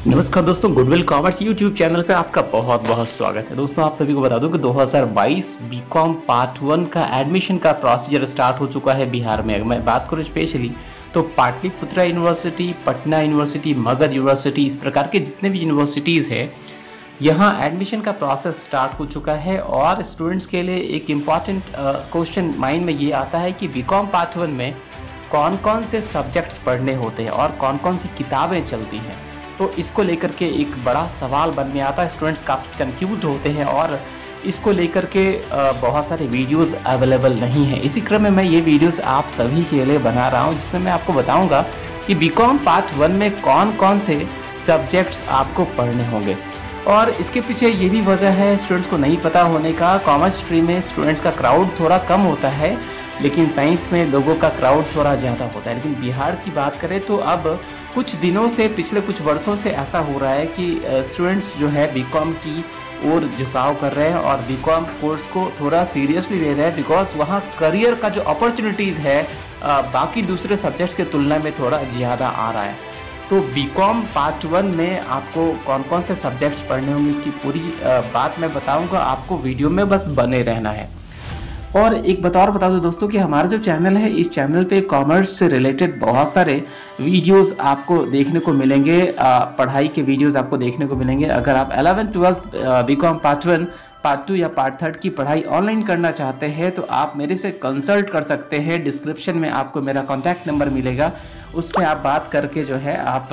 नमस्कार दोस्तों, goodwill commerce YouTube channel पे आपका बहुत बहुत स्वागत है। दोस्तों आप सभी को बता दूं कि 2022 बीकॉम पार्ट 1 का एडमिशन का प्रोसीजर स्टार्ट हो चुका है बिहार में। अगर मैं बात करूं स्पेशली तो Pataliputra university, Patna university, Magadh university, इस प्रकार के जितने भी यूनिवर्सिटीज़ है यहाँ एडमिशन का प्रोसेस स्टार्ट हो चुका है। और स्टूडेंट्स के लिए एक इम्पॉर्टेंट क्वेश्चन माइंड में ये आता है कि बीकॉम पार्ट 1 में कौन कौन से सब्जेक्ट्स पढ़ने होते हैं और कौन कौन सी किताबें चलती हैं। तो इसको लेकर के एक बड़ा सवाल बन में आता है। स्टूडेंट्स काफ़ी कंफ्यूज होते हैं और इसको लेकर के बहुत सारे वीडियोस अवेलेबल नहीं है। इसी क्रम में मैं ये वीडियोस आप सभी के लिए बना रहा हूँ, जिसमें मैं आपको बताऊँगा कि बीकॉम पार्ट 1 में कौन कौन से सब्जेक्ट्स आपको पढ़ने होंगे। और इसके पीछे ये भी वजह है स्टूडेंट्स को नहीं पता होने का। कॉमर्स स्ट्रीम में स्टूडेंट्स का क्राउड थोड़ा कम होता है, लेकिन साइंस में लोगों का क्राउड थोड़ा ज़्यादा होता है। लेकिन बिहार की बात करें तो अब कुछ दिनों से, पिछले कुछ वर्षों से ऐसा हो रहा है कि स्टूडेंट्स जो है बीकॉम की ओर झुकाव कर रहे हैं और बीकॉम कोर्स को थोड़ा सीरियसली ले रहे हैं, बिकॉज वहाँ करियर का जो अपॉर्चुनिटीज़ है बाकी दूसरे सब्जेक्ट्स के तुलना में थोड़ा ज़्यादा आ रहा है। तो बीकॉम पार्ट 1 में आपको कौन कौन से सब्जेक्ट्स पढ़ने होंगे इसकी पूरी बात मैं बताऊंगा। आपको वीडियो में बस बने रहना है। और एक बात और बता दूं दोस्तों कि हमारा जो चैनल है, इस चैनल पे कॉमर्स से रिलेटेड बहुत सारे वीडियोस आपको देखने को मिलेंगे, पढ़ाई के वीडियोस आपको देखने को मिलेंगे। अगर आप 11th 12th BCom part 1, part 2 या पार्ट 3 की पढ़ाई ऑनलाइन करना चाहते हैं तो आप मेरे से कंसल्ट कर सकते हैं। डिस्क्रिप्शन में आपको मेरा कॉन्टैक्ट नंबर मिलेगा, उसमें आप बात करके जो है आप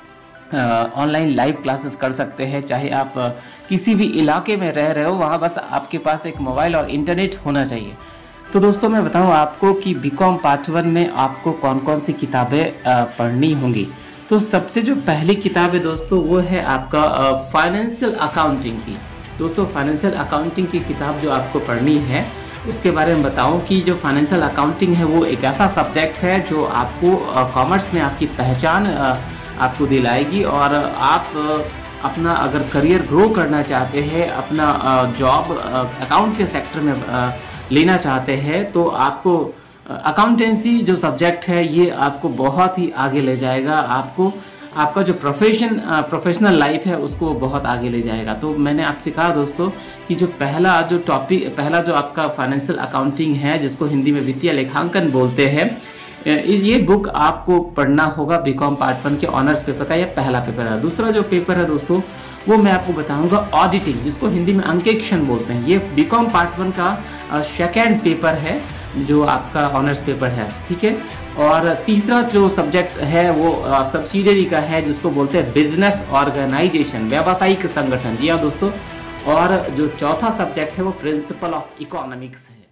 ऑनलाइन लाइव क्लासेस कर सकते हैं। चाहे आप किसी भी इलाके में रह रहे हो, वहाँ बस आपके पास एक मोबाइल और इंटरनेट होना चाहिए। तो दोस्तों मैं बताऊँ आपको कि बीकॉम पार्ट 1 में आपको कौन कौन सी किताबें पढ़नी होंगी। तो सबसे जो पहली किताब है दोस्तों वो है आपका फाइनेंशियल अकाउंटिंग की। दोस्तों फाइनेंशियल अकाउंटिंग की किताब जो आपको पढ़नी है उसके बारे में बताऊं कि जो फाइनेंशियल अकाउंटिंग है वो एक ऐसा सब्जेक्ट है जो आपको कॉमर्स में आपकी पहचान आपको दिलाएगी। और आप अपना अगर करियर ग्रो करना चाहते हैं, अपना जॉब अकाउंट के सेक्टर में लेना चाहते हैं, तो आपको अकाउंटेंसी जो सब्जेक्ट है ये आपको बहुत ही आगे ले जाएगा। आपको आपका जो प्रोफेशनल लाइफ है उसको बहुत आगे ले जाएगा। तो मैंने आपसे कहा दोस्तों कि जो पहला जो आपका फाइनेंशियल अकाउंटिंग है, जिसको हिंदी में वित्तीय लेखांकन बोलते हैं, ये बुक आपको पढ़ना होगा बीकॉम पार्ट 1 के ऑनर्स पेपर का। ये पहला पेपर है। दूसरा जो पेपर है दोस्तों वो मैं आपको बताऊंगा ऑडिटिंग, जिसको हिंदी में अंकेक्षण बोलते हैं। ये बीकॉम पार्ट 1 का सेकेंड पेपर है जो आपका ऑनर्स पेपर है, ठीक है। और तीसरा जो सब्जेक्ट है वो सब्सिडियरी का है, जिसको बोलते हैं बिजनेस ऑर्गेनाइजेशन, व्यावसायिक संगठन। जी हाँ दोस्तों। और जो चौथा सब्जेक्ट है वो प्रिंसिपल ऑफ इकोनॉमिक्स है।